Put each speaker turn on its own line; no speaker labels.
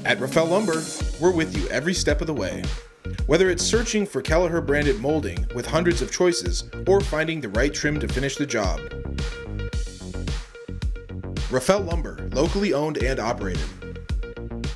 At Rafael Lumber, we're with you every step of the way. Whether it's searching for Kelleher branded molding with hundreds of choices or finding the right trim to finish the job. Rafael Lumber, locally owned and operated.